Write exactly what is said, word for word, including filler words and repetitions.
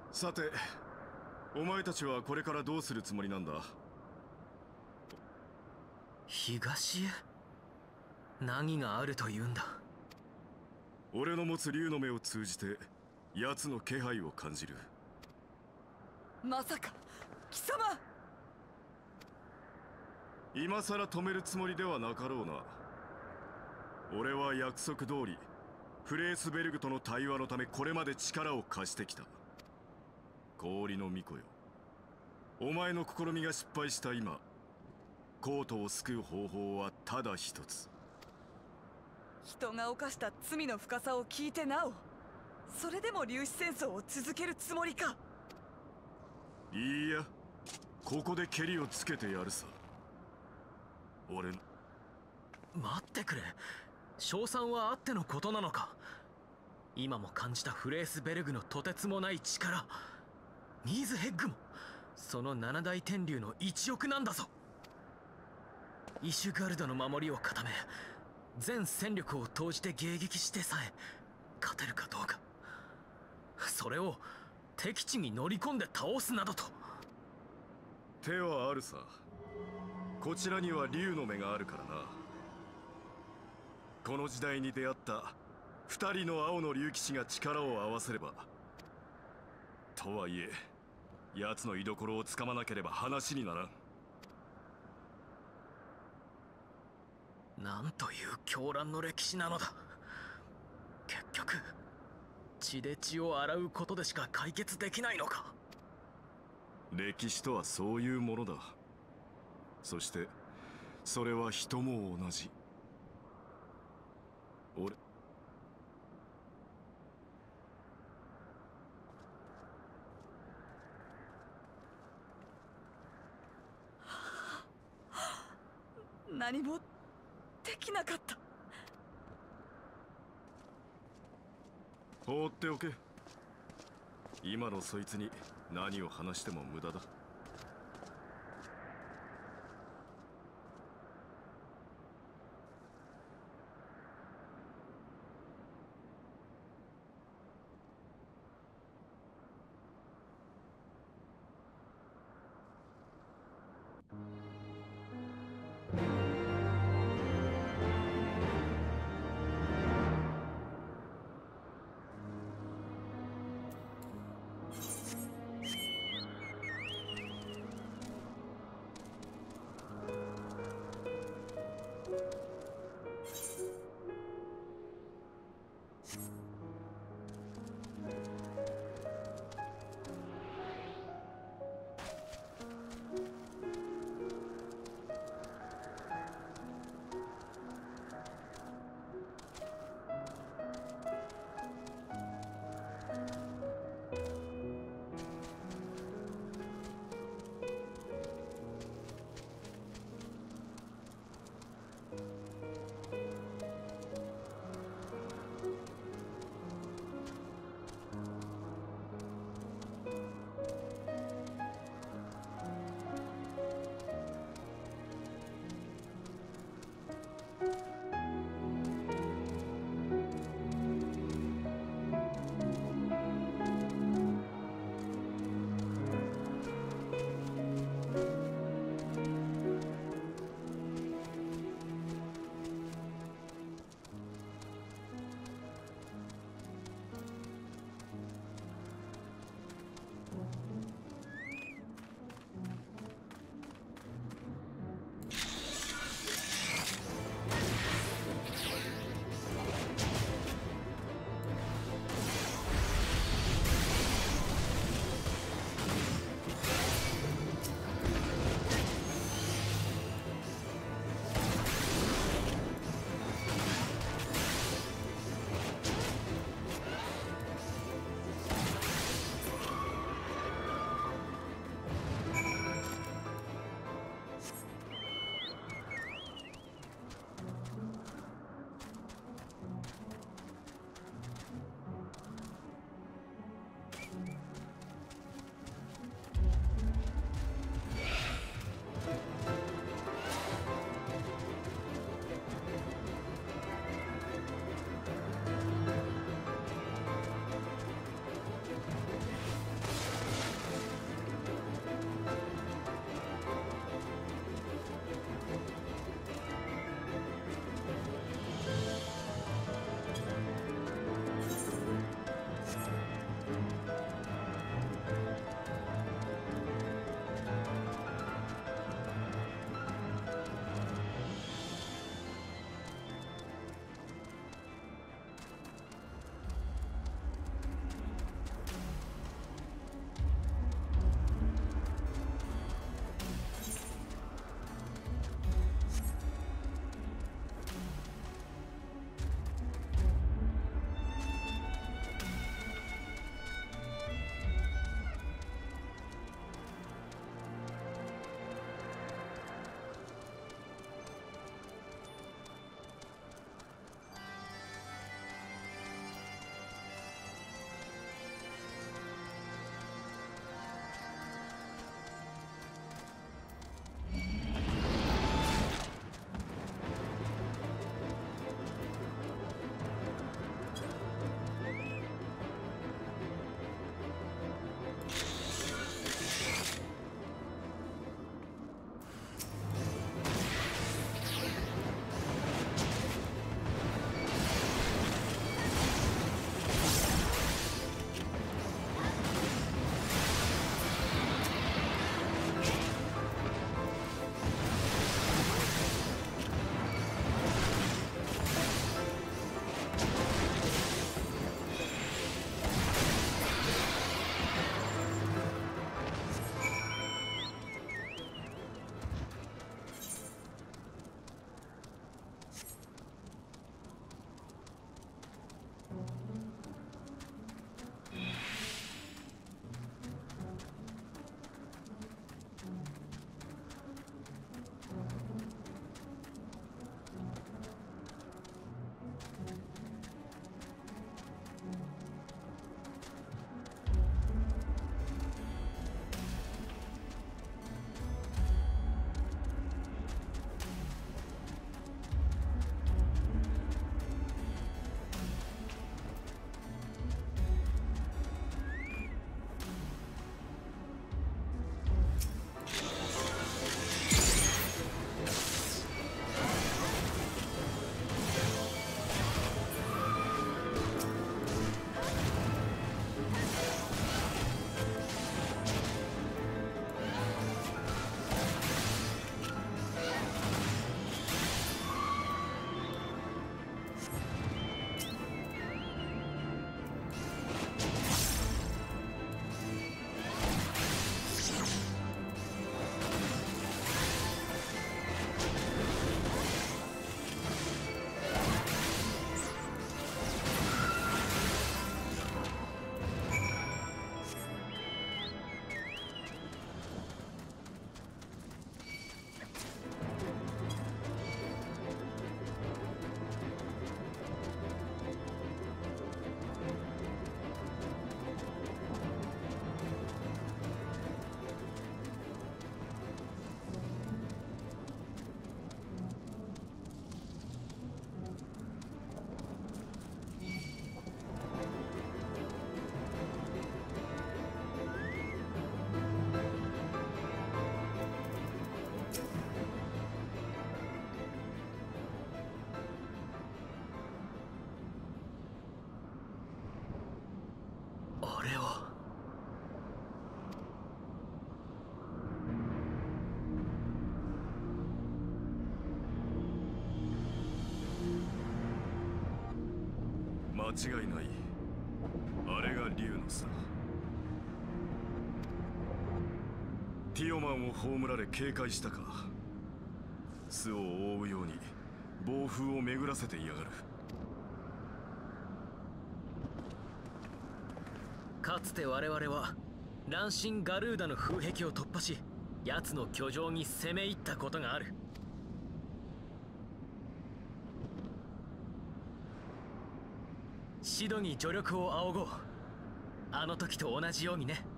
さて、お前たちはこれからどうするつもりなんだ？ 東へ？何があるというんだ？ 俺の持つ竜の目を通じて奴の気配を感じる。 まさか貴様！ 今さら止めるつもりではなかろうな。俺は約束通りフレースベルグとの対話のためこれまで力を貸してきた。氷の巫女よ、お前の試みが失敗した今、コートを救う方法はただ一つ。 人が犯した罪の深さを聞いてなお、それでも粒子戦争を続けるつもりか？ いいや、ここでケリをつけてやるさ。俺の。 待ってくれ、賞賛はあってのことなのか？今も感じたフレースベルグのとてつもない力、ミーズヘッグもその七大天竜の一翼なんだぞ。イシュガルドの守りを固め、全戦力を投じて迎撃してさえ勝てるかどうか。それを敵地に乗り込んで倒すなどと。 手はあるさ。こちらには竜の目があるからな。この時代に出会った二人の青の竜騎士が力を合わせれば。とはいえ奴の居所をつかまなければ話にならん。 なんという狂乱の歴史なのだ。結局血で血を洗うことでしか解決できないのか。 歴史とはそういうものだ。そしてそれは人も同じ。俺何もできなかった。 放っておけ。今のそいつに何を話しても無駄だ。 違いない。あれが竜のさ。ティオマンを葬られ警戒したか。巣を覆うように暴風を巡らせていやがる。 かつて我々は乱心ガルーダの風壁を突破し、奴の居城に攻め入ったことがある。シドに助力を仰ごう。あの時と同じようにね。